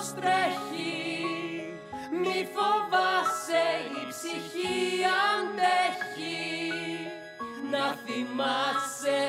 τρέχει, μη φοβάσαι, η ψυχή αντέχει. Να θυμάσαι